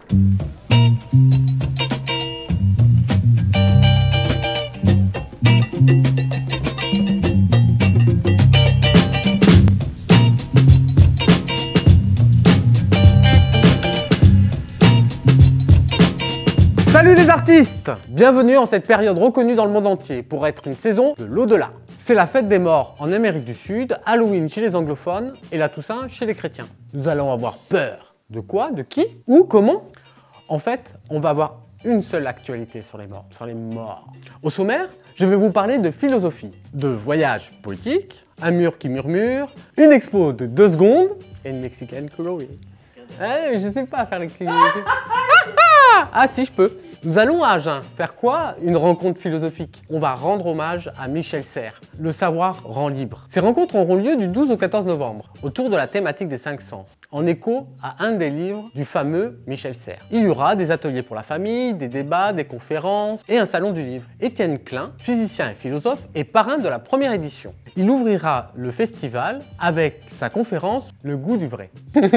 Salut les artistes! Bienvenue en cette période reconnue dans le monde entier pour être une saison de l'au-delà. C'est la fête des morts en Amérique du Sud, Halloween chez les anglophones et la Toussaint chez les chrétiens. Nous allons avoir peur. De quoi? De qui? Où? Comment? En fait, on va avoir une seule actualité sur les morts. Au sommaire, je vais vous parler de philosophie, de voyage politique, un mur qui murmure, une expo de 2 secondes et une mexicaine colorée. Je sais pas faire les clics. Ah si, je peux. Nous allons à Agen faire quoi? Une rencontre philosophique. On va rendre hommage à Michel Serres. Le savoir rend libre. Ces rencontres auront lieu du 12 au 14 novembre, autour de la thématique des 5 sens, en écho à un des livres du fameux Michel Serres. Il y aura des ateliers pour la famille, des débats, des conférences et un salon du livre. Étienne Klein, physicien et philosophe, est parrain de la première édition. Il ouvrira le festival avec sa conférence « Le goût du vrai ».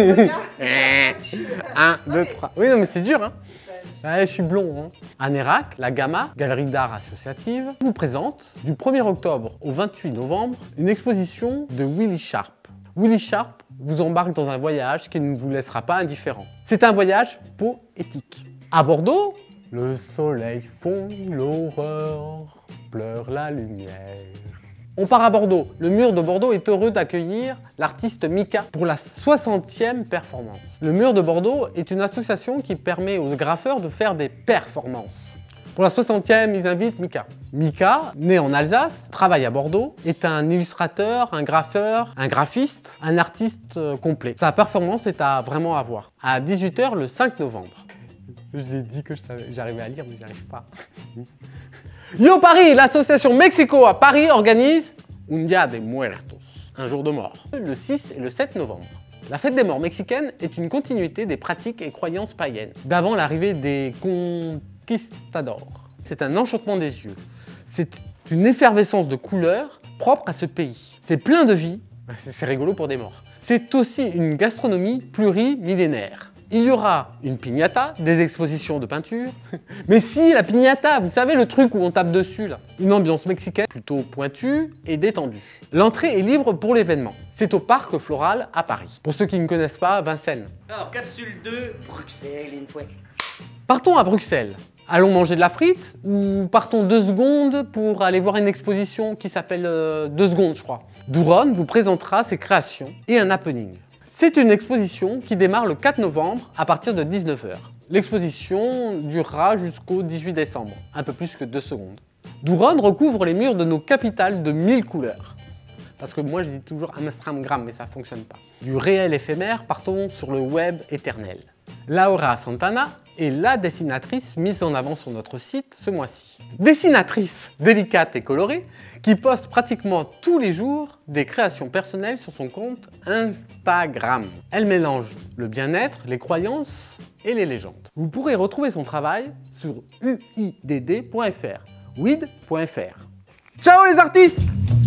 1, 2, 3. Oui, non, mais c'est dur, hein. Ouais, je suis blond. Hein. À Nérac, la Gamma, galerie d'art associative, vous présente du 1er octobre au 28 novembre une exposition de Willy Sharp. Willy Sharp vous embarque dans un voyage qui ne vous laissera pas indifférent. C'est un voyage poétique. À Bordeaux, le soleil fond, l'horreur pleure la lumière. On part à Bordeaux. Le mur de Bordeaux est heureux d'accueillir l'artiste Mika pour la 60e performance. Le mur de Bordeaux est une association qui permet aux graffeurs de faire des performances. Pour la 60e, ils invitent Mika. Mika, né en Alsace, travaille à Bordeaux, est un illustrateur, un graffeur, un graphiste, un artiste complet. Sa performance est vraiment à voir. À 18 h le 5 novembre. J'ai dit que j'arrivais à lire, mais j'arrive pas. Yo Paris, l'association Mexico à Paris organise Un Día de Muertos, un jour de mort, le 6 et le 7 novembre. La fête des morts mexicaine est une continuité des pratiques et croyances païennes, d'avant l'arrivée des conquistadors. C'est un enchantement des yeux, c'est une effervescence de couleurs propre à ce pays. C'est plein de vie, c'est rigolo pour des morts. C'est aussi une gastronomie plurimillénaire. Il y aura une piñata, des expositions de peinture. Mais si, la piñata, vous savez le truc où on tape dessus là. Une ambiance mexicaine plutôt pointue et détendue. L'entrée est libre pour l'événement. C'est au Parc Floral à Paris. Pour ceux qui ne connaissent pas, Vincennes. Alors, capsule 2, Bruxelles, une fois. Partons à Bruxelles. Allons manger de la frite ou partons 2 secondes pour aller voir une exposition qui s'appelle 2 secondes, je crois. Douron vous présentera ses créations et un happening. C'est une exposition qui démarre le 4 novembre à partir de 19 h. L'exposition durera jusqu'au 18 décembre, un peu plus que 2 secondes. Douron recouvre les murs de nos capitales de 1000 couleurs. Parce que moi je dis toujours Amsterdam, mais ça ne fonctionne pas. Du réel éphémère, partons sur le web éternel. Laura Santana est la dessinatrice mise en avant sur notre site ce mois-ci. Dessinatrice délicate et colorée qui poste pratiquement tous les jours des créations personnelles sur son compte Instagram. Elle mélange le bien-être, les croyances et les légendes. Vous pourrez retrouver son travail sur uidd.fr, weed.fr. Ciao les artistes!